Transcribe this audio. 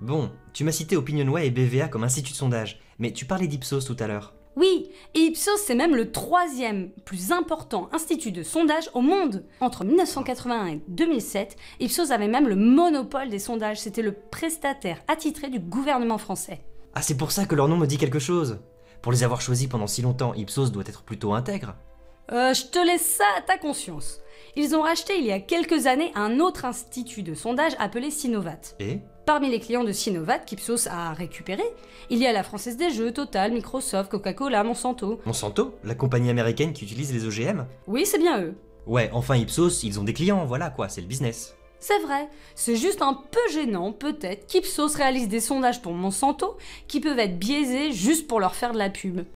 Bon, tu m'as cité OpinionWay et BVA comme institut de sondage, mais tu parlais d'Ipsos tout à l'heure. Oui, et Ipsos c'est même le troisième plus important institut de sondage au monde. Entre 1981 et 2007, Ipsos avait même le monopole des sondages, c'était le prestataire attitré du gouvernement français. Ah, c'est pour ça que leur nom me dit quelque chose. Pour les avoir choisis pendant si longtemps, Ipsos doit être plutôt intègre. Je te laisse ça à ta conscience. Ils ont racheté il y a quelques années un autre institut de sondage appelé Sinovat. Et Parmi les clients de Sinovat qu'Ipsos a récupéré, il y a la Française des Jeux, Total, Microsoft, Coca-Cola, Monsanto. Monsanto, la compagnie américaine qui utilise les OGM? Oui, c'est bien eux. Ouais, enfin Ipsos, ils ont des clients, voilà quoi, c'est le business. C'est vrai, c'est juste un peu gênant peut-être qu'Ipsos réalise des sondages pour Monsanto qui peuvent être biaisés juste pour leur faire de la pub.